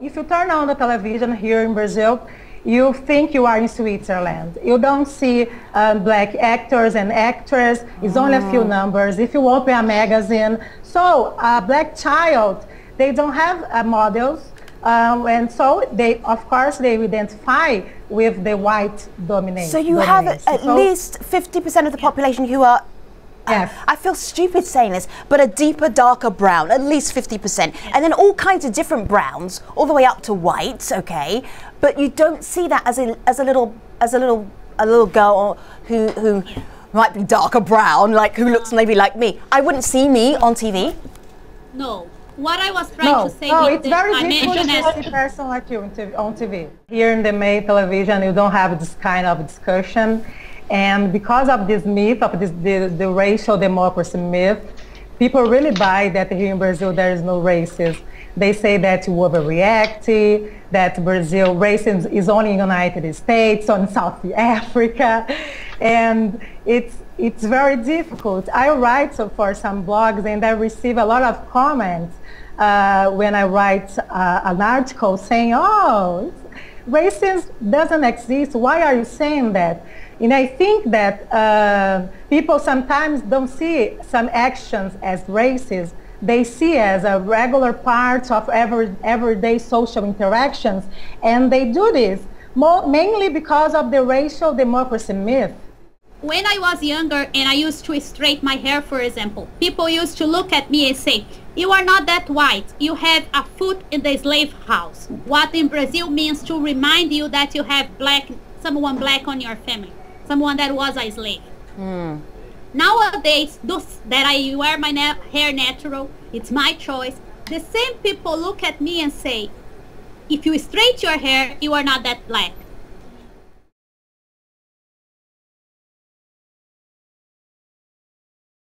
If you turn on the television here in Brazil, you think you are in Switzerland. You don't see black actors and actresses. It's only a few numbers. If you open a magazine, so a black child, they don't have models. And so they, of course, they identify with the white domination. So you have at least 50% of the population who are, yes. I feel stupid saying this, but a deeper, darker brown, at least 50%. And then all kinds of different browns, all the way up to white, okay? But you don't see that as a little girl who might be darker brown, like who looks maybe like me. I wouldn't see me on TV. No. What I was trying to say it's very difficult to see a person like you on TV. Here in the main television, you don't have this kind of discussion. And because of this myth, of the racial democracy myth, people really buy that here in Brazil there is no racism. They say that you overreact, that Brazil racism is only in the United States or in South Africa. And it's very difficult. I write for some blogs and I receive a lot of comments when I write an article saying, oh, racism doesn't exist. Why are you saying that? And I think that people sometimes don't see some actions as racist. They see as a regular part of everyday social interactions. And they do this mainly because of the racial democracy myth. When I was younger and I used to straighten my hair, for example, people used to look at me and say, you are not that white. You have a foot in the slave house. What in Brazil means to remind you that you have someone black on your family, someone that was a slave. Nowadays, that I wear my hair natural, it's my choice. The same people look at me and say, if you straighten your hair, you are not that black.